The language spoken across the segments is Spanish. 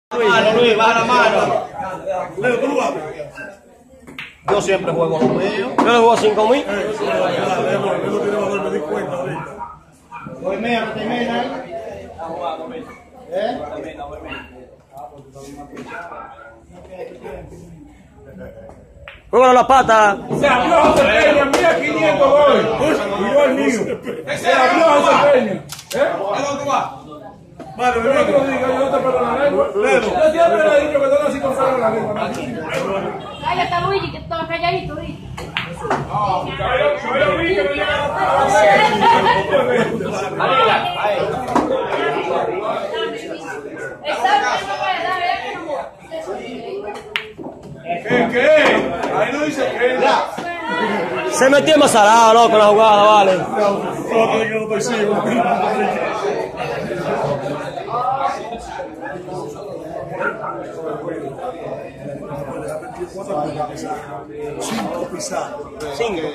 Luis, baja la mano. Yo siempre juego lo mío. Yo le juego a 5.000. Me di cuenta ahorita. Voy mío, no termina. Juego la pata. Se abrió José Peña, mira 500 goles. Y yo el mío. Se abrió José Peña. ¿Dónde tú vas? Vale, yo no te lo digo, yo no te pego la lengua. Yo siempre le he dicho que no nací con pelo en la lengua. Cállate, Luigi, que estaba calladito ahorita. Yo lo vi que no llegaba ¿Qué? Ahí no dice que. Se metió más salado, loco, en la jugada, vale. Cinco pisadas. Cinco.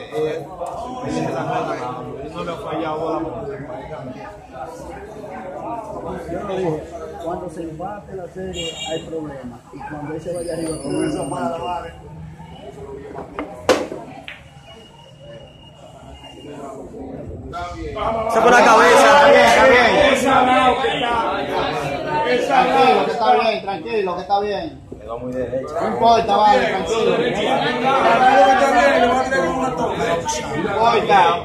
No le ha fallado Cuando se empate la serie hay problemas y cuando él se vaya arriba con esa mala vale. Se pone la cabeza. Está bien, tranquilo, que está bien. Quedó muy derecha. No importa, vale, tranquilo. No importa.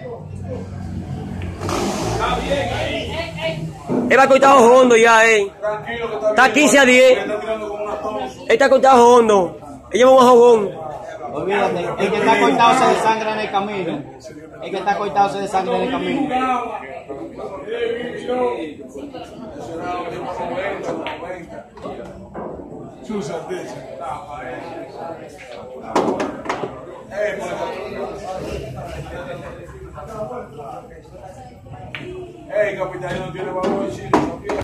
Él va cortado hondo ya, Está 15 a 10. Él está cortado hondo. Él lleva un jogón. Olvídate, el que está cortado se desangra en el camino. El que está cortado se desangra en el camino. Capitán, no tiene valor.